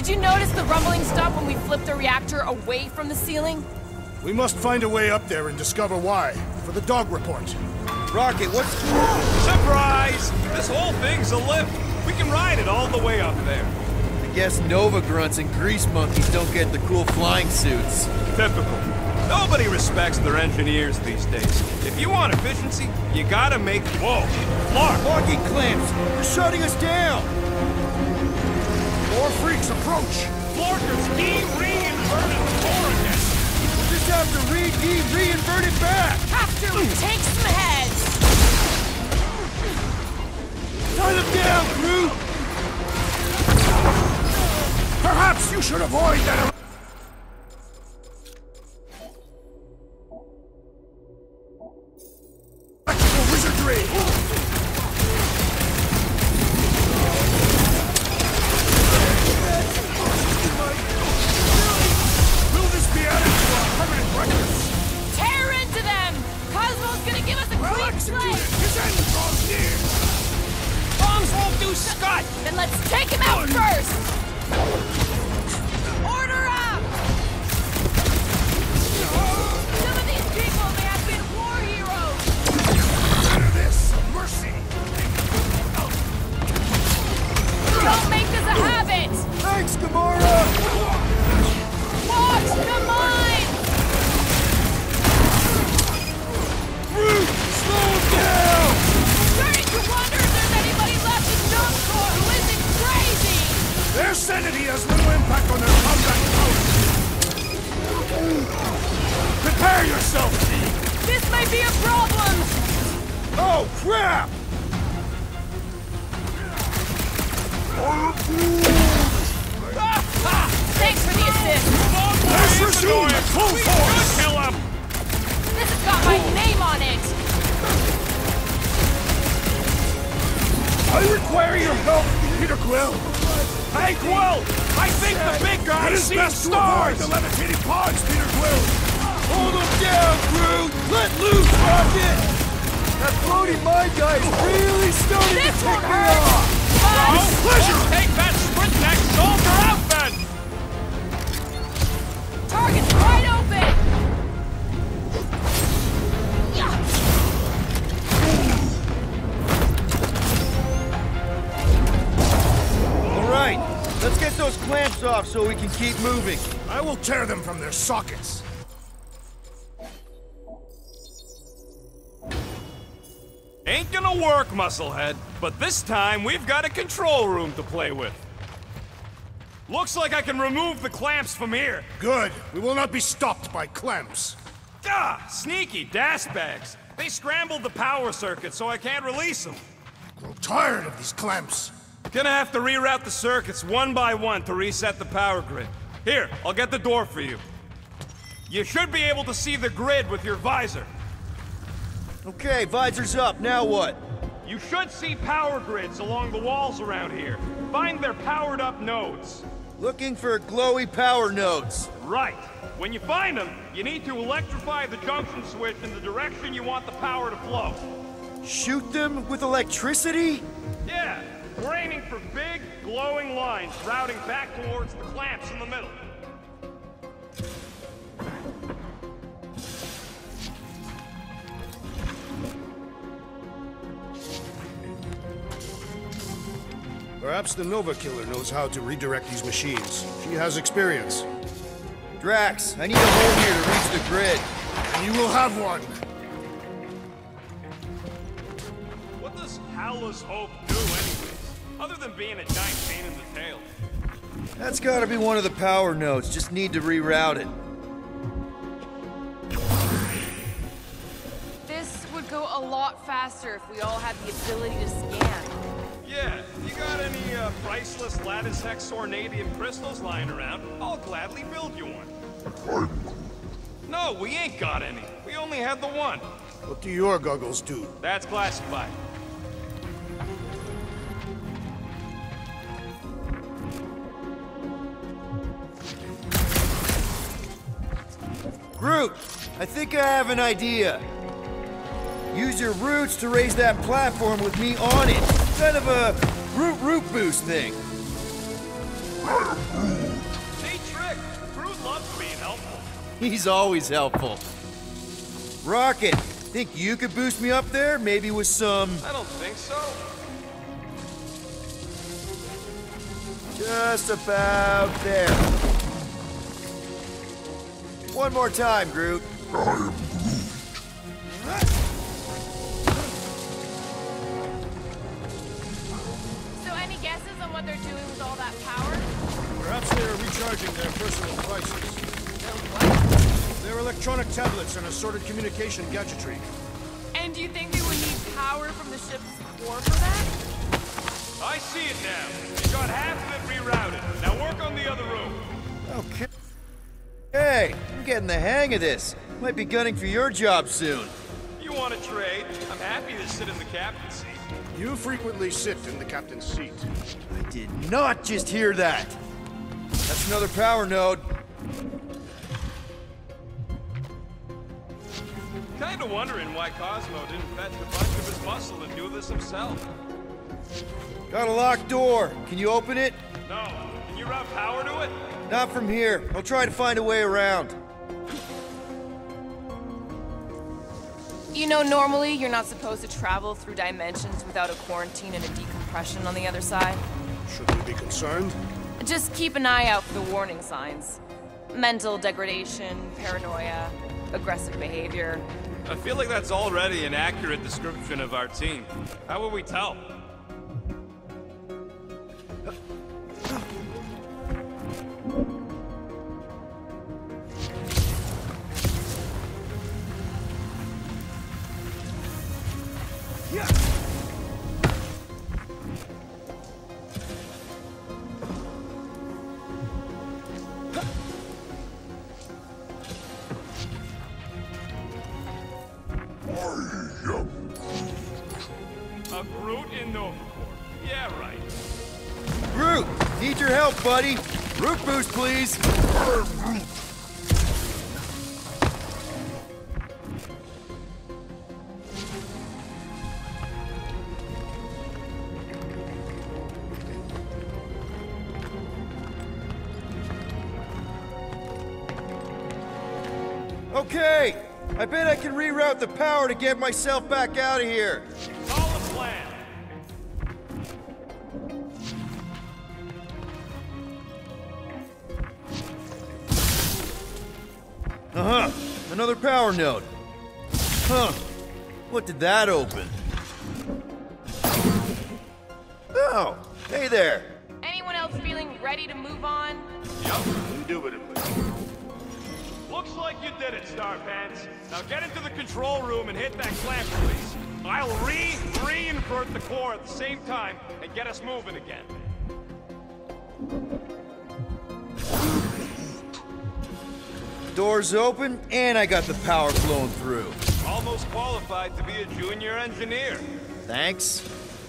Did you notice the rumbling stop when we flipped the reactor away from the ceiling? We must find a way up there and discover why, for the dog report. Rocket, what's... Surprise! This whole thing's a lift. We can ride it all the way up there. I guess Nova grunts and grease monkeys don't get the cool flying suits. Typical. Nobody respects their engineers these days. If you want efficiency, you gotta make... Whoa! Clark! Locking clamps! They're shutting us down! More freaks approach! Florkers, reinverted the core again! We'll just have to reinvert it back! Have to! Take some heads! Tie them down, crew! Perhaps you should avoid that... electrical wizardry! Will this be added to our permanent records? Tear into them! Cosmo's gonna give us a Well clean executed! slate! His end draws near! Bombs won't do scut! Then let's take him out first! Order up! Some of these people may have been war heroes! Consider this a mercy! Don't make this a habit! Thanks, Gamora! Watch the mine! Groot, slow down! Starting to wonder if there's anybody left in Numbcore who isn't crazy! Their sanity has little impact on their combat power. Prepare yourself, Team! This may be a problem! Oh, crap! Thanks for the assist! Let's resume at full force! Kill him! This has got my name on it! I require your help, Peter Quill! Hey, Quill! I think the big guy It is sees best to avoid stars! the levitating pods, Peter Quill! Hold them down, Groot! Let loose, Rocket! That floating mine guy is really starting to This tick won't me hurt! off! Oh, pleasure! Take that sprint next soldier out then! Target's wide open! All right, let's get those clamps off so we can keep moving. I will tear them from their sockets. Ain't gonna work, Musclehead, but this time we've got a control room to play with. Looks like I can remove the clamps from here. Good. We will not be stopped by clamps. Ah, sneaky dash bags. They scrambled the power circuit so I can't release them. Grow tired of these clamps. Gonna have to reroute the circuits one by one to reset the power grid. Here, I'll get the door for you. You should be able to see the grid with your visor. Okay, visor's up, now what? You should see power grids along the walls around here. Find their powered up nodes. Looking for glowy power nodes. Right. When you find them, you need to electrify the junction switch in the direction you want the power to flow. Shoot them with electricity? Yeah, we're aiming for big, glowing lines routing back towards the clamps in the middle. Perhaps the Nova Killer knows how to redirect these machines. She has experience. Drax, I need a hole here to reach the grid. And you will have one. What does Howler's Hope do anyways? Other than being a giant pain in the tail. That's gotta be one of the power nodes, just need to reroute it. This would go a lot faster if we all had the ability to scan. Yeah, you got any priceless lattice hex ornadium crystals lying around, I'll gladly build you one. No, we ain't got any. We only had the one. What do your goggles do? That's classified. Groot, I think I have an idea. Use your roots to raise that platform with me on it. Kind of a root boost thing. loves being helpful. He's always helpful. Rocket, think you could boost me up there? Maybe with some... I don't think so. Just about there. One more time, Groot. So any guesses on what they're doing with all that power? Perhaps they are recharging their personal devices. Their electronic tablets and assorted communication gadgetry. And do you think they would need power from the ship's core for that? I see it now. You got half of it rerouted. Now work on the other room. Okay. Hey, I'm getting the hang of this. Might be gunning for your job soon. You want to trade? I'm happy to sit in the captain's seat. You frequently sit in the captain's seat. I did not just hear that. That's another power node. Kinda wondering why Cosmo didn't fetch a bunch of his muscle and do this himself. Got a locked door. Can you open it? No. Can you route power to it? Not from here. I'll try to find a way around. You know, normally you're not supposed to travel through dimensions without a quarantine and a decompression on the other side. Should we be concerned? Just keep an eye out for the warning signs. Mental degradation, paranoia, aggressive behavior. I feel like that's already an accurate description of our team. How will we tell? A Groot in Nova Corps. Yeah, right. Groot, need your help, buddy. Root boost, please. Okay, I bet I can reroute the power to get myself back out of here. Solid plan. Uh-huh, another power node. Huh, what did that open? Oh, hey there. Anyone else feeling ready to move on? Yup. Indubitably. Looks like you did it, Starpants. Now get into the control room and hit that clamp release. I'll re-invert the core at the same time and get us moving again. Doors open, and I got the power flowing through. Almost qualified to be a junior engineer. Thanks.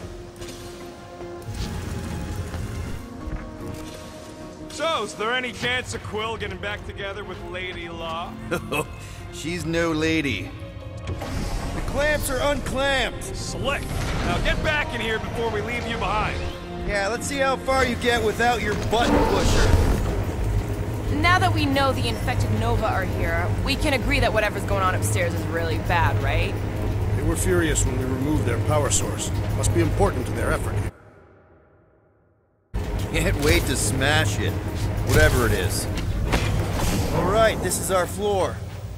So, is there any chance of Quill getting back together with Lady Law? She's no lady. The clamps are unclamped. Slick. Now get back in here before we leave you behind. Yeah, let's see how far you get without your button pusher. Now that we know the infected Nova are here, we can agree that whatever's going on upstairs is really bad, right? They were furious when we removed their power source. Must be important to their effort. Can't wait to smash it. Whatever it is. All right, this is our floor.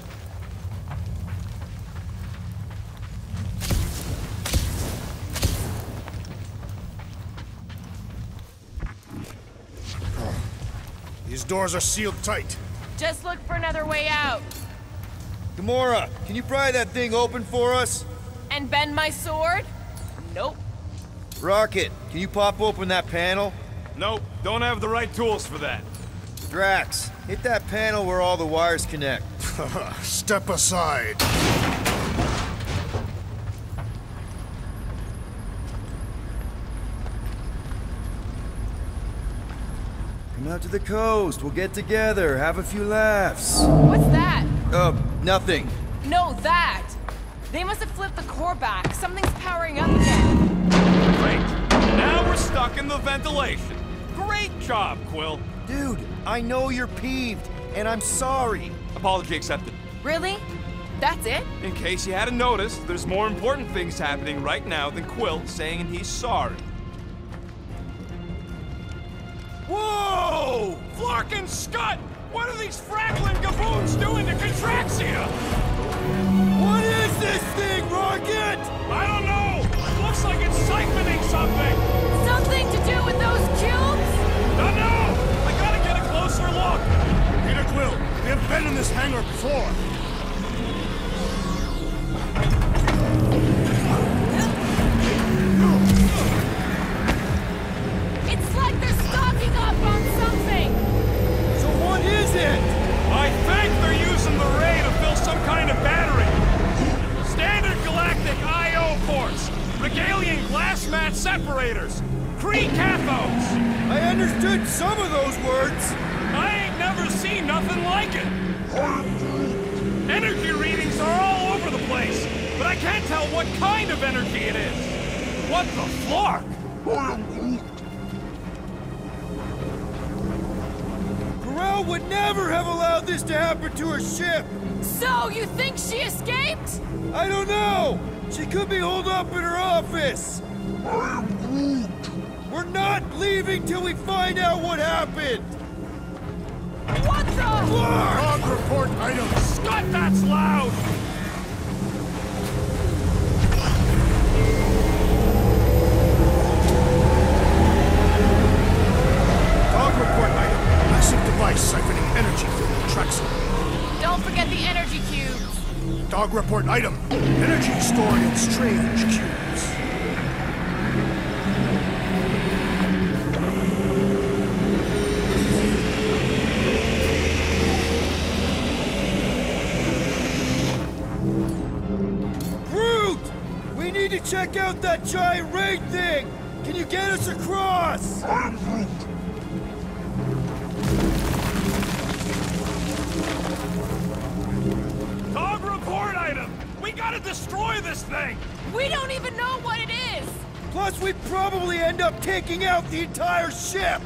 These doors are sealed tight. Just look for another way out. Gamora, can you pry that thing open for us? And bend my sword? Nope. Rocket, can you pop open that panel? Nope, don't have the right tools for that. Drax, hit that panel where all the wires connect. Step aside. Come out to the coast, we'll get together, have a few laughs. What's that? Nothing. No, that! They must have flipped the core back. Something's powering up again. Great. Now we're stuck in the ventilation. Great job, Quill. Dude, I know you're peeved. and I'm sorry. Apology accepted. Really? That's it? In case you hadn't noticed, there's more important things happening right now than Quill saying he's sorry. Whoa! Flark and Scott! What are these Frackland gaboons doing to Contraxia? What is this thing, Rocket? I don't know! Looks like it's siphoning something! Something to do with those cubes? Don't know! I gotta get a closer look! Peter Quill, we have been in this hangar before. It's like they're stocking up on something! So what is it? I think they're using the ray to fill some kind of battery. Standard galactic I/O ports, Regalian glass mat separators, Kree cathodes. I understood some of those words. I ain't never seen nothing like it. Energy readings are all over the place, but I can't tell what kind of energy it is. What the flark? Corel would never have allowed this to happen to her ship. So, you think she escaped? I don't know. She could be holed up in her office. We're not leaving till we find out what happened. What the? Log report item. Scott, that's loud! Dog report item. Massive device siphoning energy from Contraxia. Don't forget the energy cubes. Dog report item. Energy stored in strange cubes. Check out that giant raid thing! Can you get us across? Dog report item! We gotta destroy this thing! We don't even know what it is! Plus, we'd probably end up taking out the entire ship!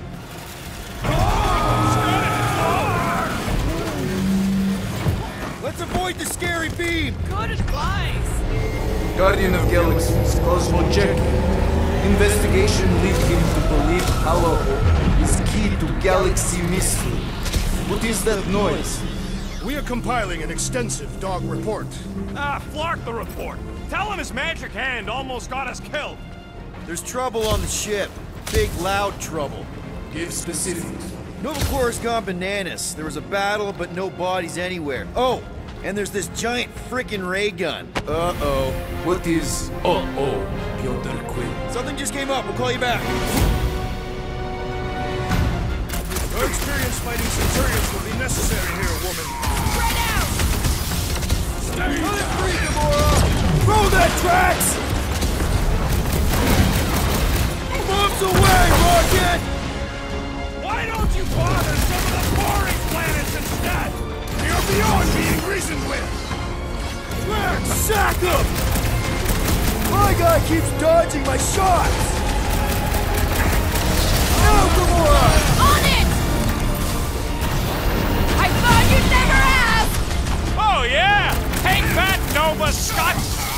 Let's avoid the scary beam! Good advice! Guardian of Galaxies, Cosmo Jackie. Investigation lead him to believe Hollow is key to galaxy mystery. What is that noise? We are compiling an extensive dog report. Ah, Flark the report. Tell him his magic hand almost got us killed. There's trouble on the ship. Big, loud trouble. Give specifics. Nova Corps gone bananas. There was a battle, but no bodies anywhere. Oh, and there's this giant frickin' ray gun. Uh-oh. What is uh-oh, Piotr Quill? Something just came up. We'll call you back. Your experience fighting Centurions will be necessary here, woman. Spread out! Let it free, Gamora! Throw that tracks! Bombs away, Rocket! Why don't you bother some of the boring planets instead? You're beyond being reasoned with! Drax, sack him! My guy keeps dodging my shots! Now, Gamora! On it! I thought you'd never ask! Oh yeah! Take that, Nova Scott!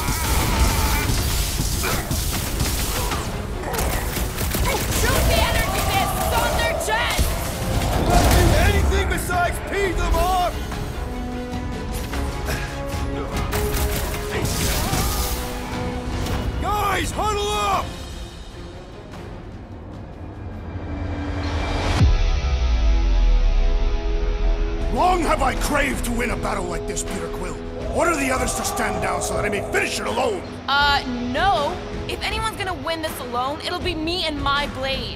Shoot the energy discs on their chest! Not do anything besides pee them off! Guys, huddle up! Long have I craved to win a battle like this, Peter Quill. Order the others to stand down so that I may finish it alone. No. If anyone's gonna win this alone, it'll be me and my blade.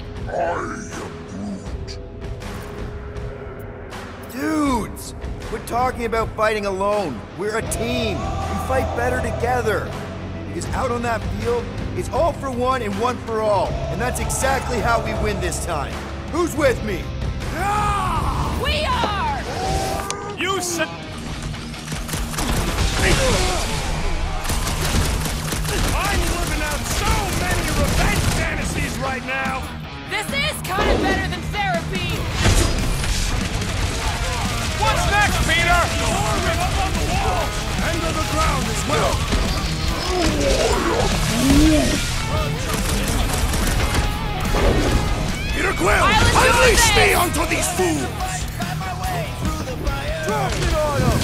Dudes! Quit talking about fighting alone. We're a team. We fight better together. Because out on that field, it's all for one and one for all. And that's exactly how we win this time. Who's with me? We are! You said... I'm living out so many revenge fantasies right now! This is kind of better than therapy! What And to the ground as well! Peter Quill! Unleash me onto these fools! Drop it on him!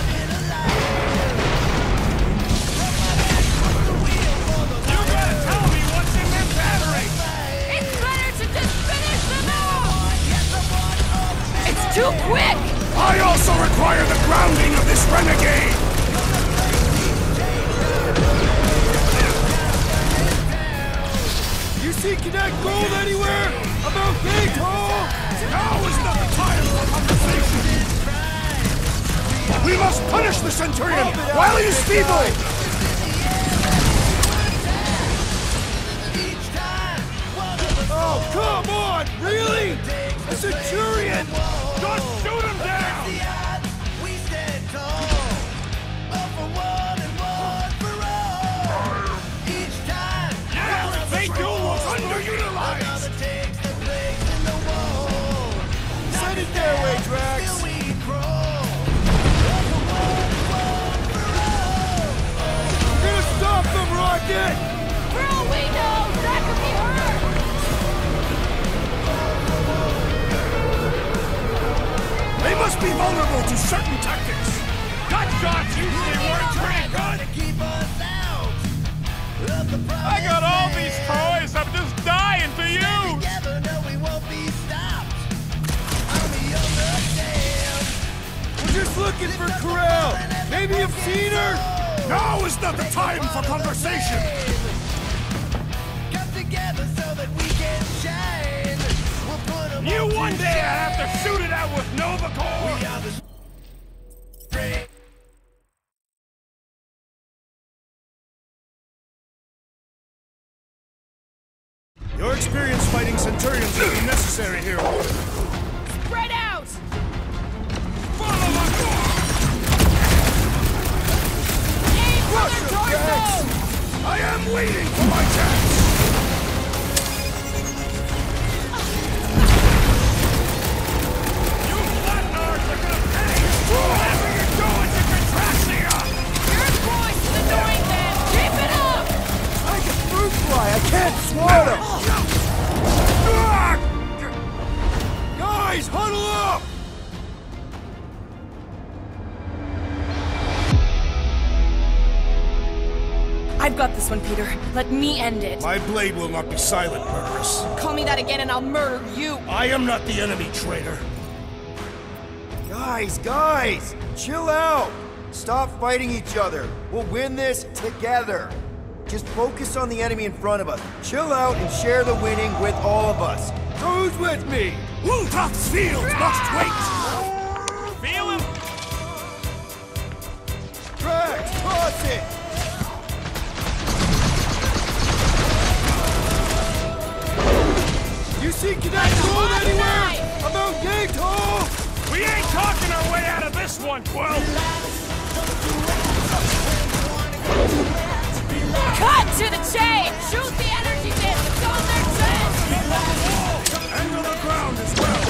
You gotta tell me what's in that battery! It's better to just finish them off! It's too quick! I also require the grounding of this renegade! You see Cadet Gold anywhere? About Gate Hall? Now is not the time for conversation! We must punish the Centurion while he is feeble! Oh, come on! Really? A Centurion! Just shoot him down! Yeah, they do look underutilized! Send it their way, Drax! We're gonna stop them, Rocket! For all we know, that could be hurt! They must be vulnerable to certain tactics! Gut shots usually work pretty good! I got all these toys I'm just dying to use! We're just looking for Corral! Maybe you've seen her? Now is not the time for conversation! You one day I have to shoot it out with Nova Corps! Your experience fighting Centurions will be necessary here. Spread out! Follow my Aim for their torsos! I am waiting for my chance! You flatnards are gonna pay! Whatever you're doing to Contraxia! Your voice is annoying them! Keep it up! Like a fruit fly, I can't swat him! Guys, huddle up! I've got this one, Peter. Let me end it. My blade will not be silent, murderess. Call me that again and I'll murder you! I am not the enemy, traitor. Guys, chill out! Stop fighting each other. We'll win this together. Just focus on the enemy in front of us. Chill out and share the winning with all of us. So who's with me? Wultoth's fields must wait! Feel him? Drax, toss it! You see Cadet Gold anywhere? About Gate Hall? We ain't talking our way out of this one, Quill! Cut to the chase! Shoot the energy disc! It's on their chest! And to the ground as well!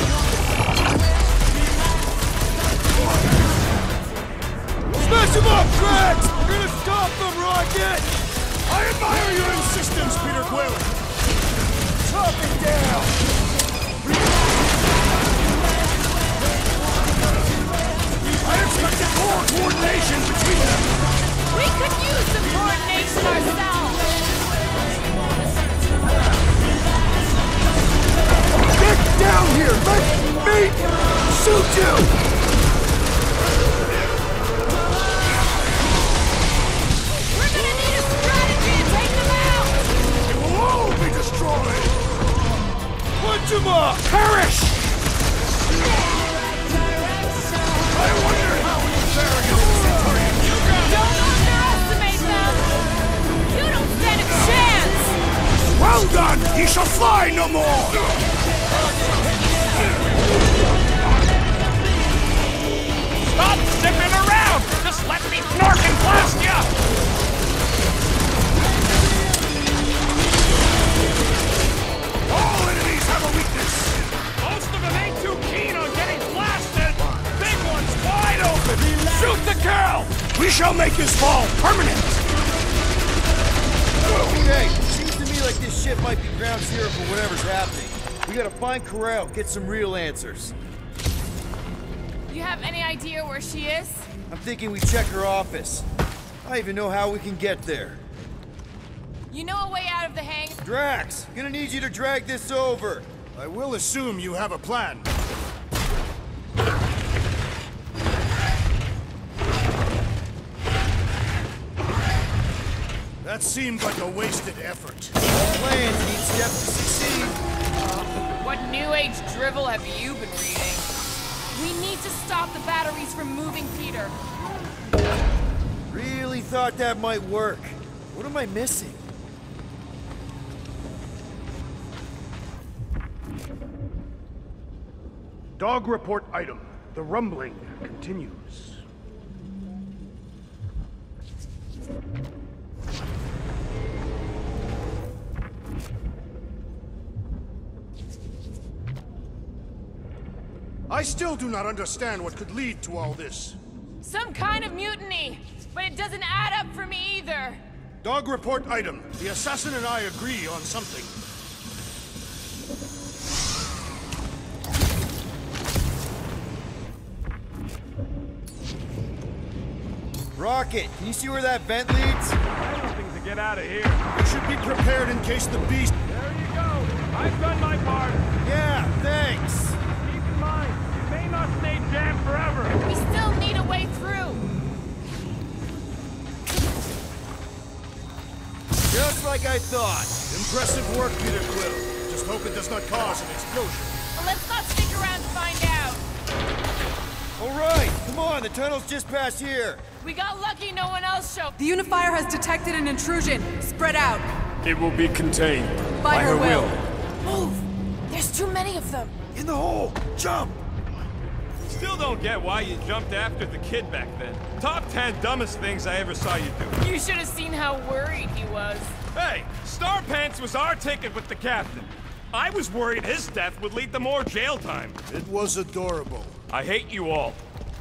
Smash him up, Drax! We're gonna stop them, Rocket! I admire your insistence, Peter Quill! Chop it down! I expected more coordination between them! We could use some coordination ourselves! Get down here! Let me shoot you! We're gonna need a strategy to take them out! It will all be destroyed! Punch him up! Perish! I wonder how we fare against the Centurion! Don't underestimate them! You don't stand a chance! Well done! He shall fly no more! Stop zipping around! Just let me fnork and blast ya! All enemies have a weakness! Most of them ain't too keen on getting blasted! Big one's wide open! Shoot the girl! We shall make his fall permanent! Okay, seems to me like this ship might be ground zero for whatever's happening. We gotta find Corel, get some real answers. You have any idea where she is? I'm thinking we check her office. I don't even know how we can get there. You know a way out of the hangar? Drax, gonna need you to drag this over. I will assume you have a plan. That seemed like a wasted effort. Plans need steps to succeed. What new age drivel have you been reading? We need to stop the batteries from moving, Peter. Really thought that might work. What am I missing? Dog report item. The rumbling continues. I still do not understand what could lead to all this. Some kind of mutiny, but it doesn't add up for me either. Dog report item. The assassin and I agree on something. Rocket, can you see where that vent leads? Anything to get out of here. We should be prepared in case the beast... There you go. I've done my part. Yeah, thanks. Keep in mind, it may not stay jammed forever. We still need a way through. Just like I thought. Impressive work, Peter Quill. Just hope it does not cause an explosion. Well, let's not stick around to find out. All right, come on, the tunnel's just past here. We got lucky no one else showed. The Unifier has detected an intrusion. Spread out. It will be contained. By her will. Move! There's too many of them. In the hole, jump! Still don't get why you jumped after the kid back then. Top 10 dumbest things I ever saw you do. You should have seen how worried he was. Hey, Star Pants was our ticket with the captain. I was worried his death would lead to more jail time. It was adorable. I hate you all.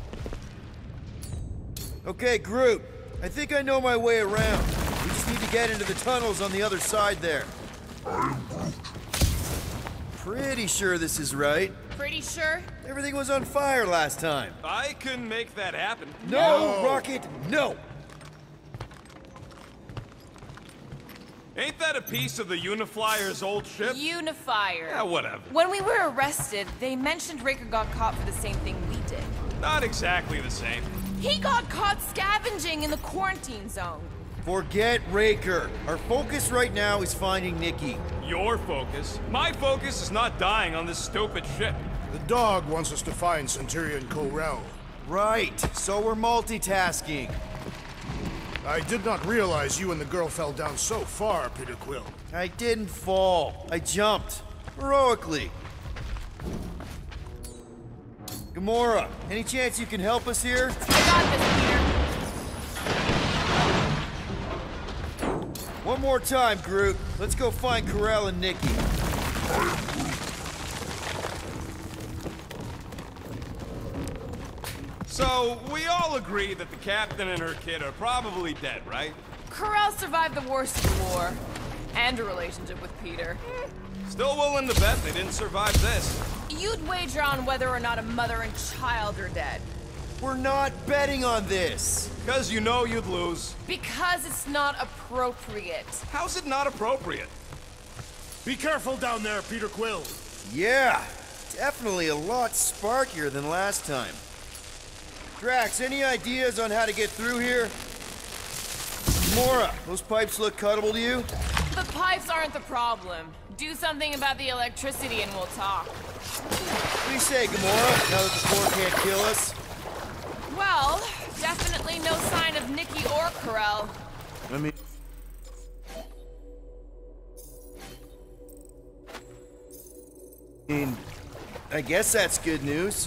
Okay, Groot. I think I know my way around. We just need to get into the tunnels on the other side there. Pretty sure this is right. Pretty sure? Everything was on fire last time. I couldn't make that happen. No, Rocket, no! Ain't that a piece of the Uniflyer's old ship? Unifier. Yeah, whatever. When we were arrested, they mentioned Raker got caught for the same thing we did. Not exactly the same. He got caught scavenging in the quarantine zone. Forget Raker. Our focus right now is finding Nikki. Your focus. My focus is not dying on this stupid ship. The dog wants us to find Centurion Corel. Right, so we're multitasking. I did not realize you and the girl fell down so far, Peter Quill. I didn't fall. I jumped. Heroically. Gamora, any chance you can help us here? I got this, Peter. One more time, Groot. Let's go find Corel and Nikki. So, we all agree that the captain and her kid are probably dead, right? Corel survived the worst of the war. And a relationship with Peter. Still willing to bet they didn't survive this. You'd wager on whether or not a mother and child are dead. We're not betting on this. Because you know you'd lose. Because it's not appropriate. How's it not appropriate? Be careful down there, Peter Quill. Yeah, definitely a lot sparkier than last time. Drax, any ideas on how to get through here? Gamora, those pipes look cuttable to you? The pipes aren't the problem. Do something about the electricity and we'll talk. What do you say, Gamora, now that the floor can't kill us? Well, definitely no sign of Nikki or Corel. I guess that's good news.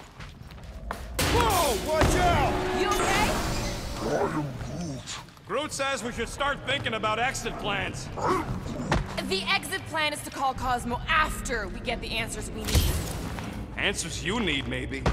Whoa, watch out! You okay? Groot Groot says we should start thinking about exit plans. The exit plan is to call Cosmo after we get the answers we need. Answers you need, maybe.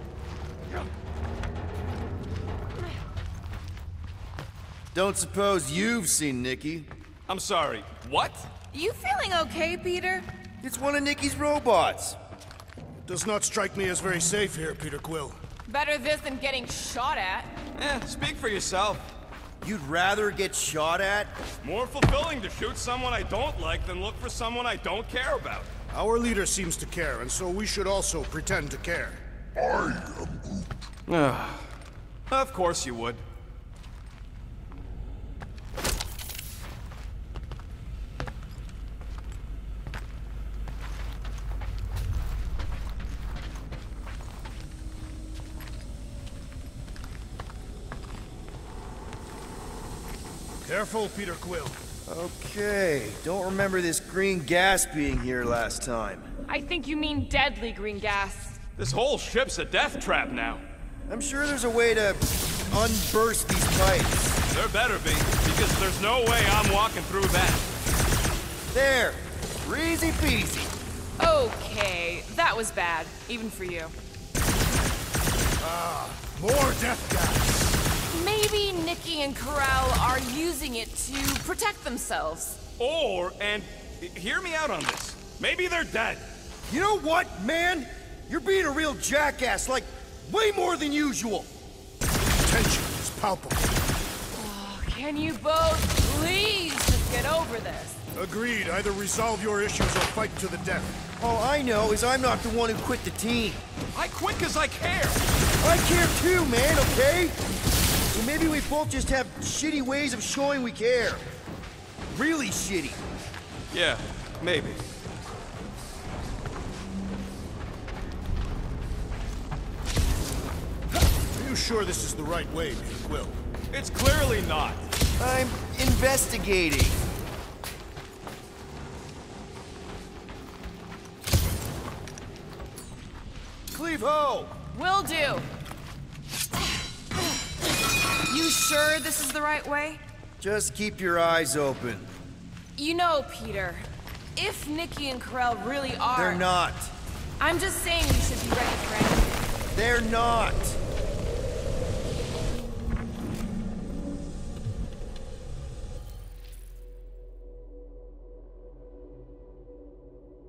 Don't suppose you've seen Nikki? I'm sorry, what? You feeling okay, Peter? It's one of Nikki's robots. Does not strike me as very safe here, Peter Quill. Better this than getting shot at. Speak for yourself. You'd rather get shot at? More fulfilling to shoot someone I don't like than look for someone I don't care about. Our leader seems to care, and so we should also pretend to care. Of course you would. Careful, Peter Quill. Okay, don't remember this green gas being here last time. I think you mean deadly green gas. This whole ship's a death trap now. I'm sure there's a way to unburst these pipes. There better be, because there's no way I'm walking through that. There, easy peasy. Okay, that was bad, even for you. More death gas. Maybe Nikki and Corral are using it to protect themselves. And hear me out on this. Maybe they're dead. You know what, man? You're being a real jackass, like, way more than usual. Tension is palpable. Can you both please just get over this? Agreed. Either resolve your issues or fight to the death. All I know is I'm not the one who quit the team. I quit because I care. I care too, man, okay? So maybe we both just have shitty ways of showing we care. Really shitty. Yeah, maybe. Are you sure this is the right way, Peter Quill? It's clearly not. I'm investigating. Cleave ho! Will do. You sure this is the right way? Just keep your eyes open. You know, Peter, if Nikki and Corral really are... They're not. I'm just saying we should be ready for anything. They're not.